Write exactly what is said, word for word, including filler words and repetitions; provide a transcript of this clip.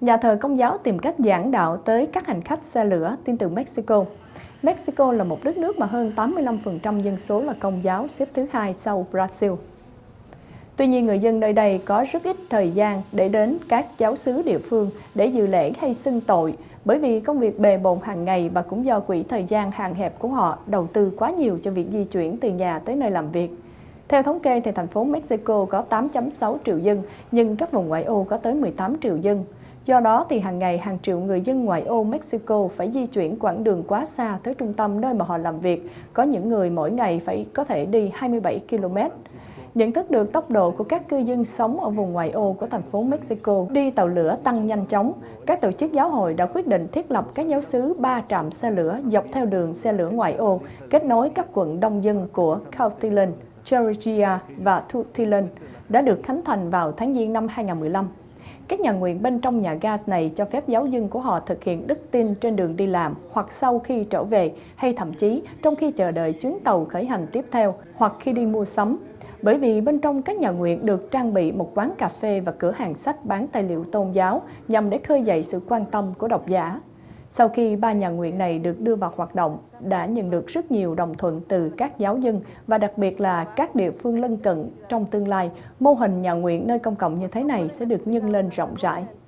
Nhà thờ Công giáo tìm cách giảng đạo tới các hành khách xe lửa, tin từ Mexico. Mexico là một đất nước mà hơn tám mươi lăm phần trăm dân số là Công giáo, xếp thứ hai sau Brazil. Tuy nhiên, người dân nơi đây có rất ít thời gian để đến các giáo xứ địa phương để dự lễ hay xưng tội, bởi vì công việc bề bộn hàng ngày và cũng do quỹ thời gian hạn hẹp của họ đầu tư quá nhiều cho việc di chuyển từ nhà tới nơi làm việc. Theo thống kê, thì thành phố Mexico có tám phẩy sáu triệu dân, nhưng các vùng ngoại ô có tới mười tám triệu dân. Do đó, thì hàng ngày hàng triệu người dân ngoại ô Mexico phải di chuyển quãng đường quá xa tới trung tâm nơi mà họ làm việc. Có những người mỗi ngày phải có thể đi hai mươi bảy ki lô mét. Nhận thức được tốc độ của các cư dân sống ở vùng ngoại ô của thành phố Mexico đi tàu lửa tăng nhanh chóng, các tổ chức giáo hội đã quyết định thiết lập các giáo xứ ba trạm xe lửa dọc theo đường xe lửa ngoại ô, kết nối các quận đông dân của Cuautitlán, Chorrilla và Tultitlán, đã được khánh thành vào tháng Giêng năm hai nghìn không trăm mười lăm. Các nhà nguyện bên trong nhà ga này cho phép giáo dân của họ thực hiện đức tin trên đường đi làm hoặc sau khi trở về, hay thậm chí trong khi chờ đợi chuyến tàu khởi hành tiếp theo hoặc khi đi mua sắm. Bởi vì bên trong các nhà nguyện được trang bị một quán cà phê và cửa hàng sách bán tài liệu tôn giáo nhằm để khơi dậy sự quan tâm của độc giả. Sau khi ba nhà nguyện này được đưa vào hoạt động, đã nhận được rất nhiều đồng thuận từ các giáo dân và đặc biệt là các địa phương lân cận. Trong tương lai, mô hình nhà nguyện nơi công cộng như thế này sẽ được nhân lên rộng rãi.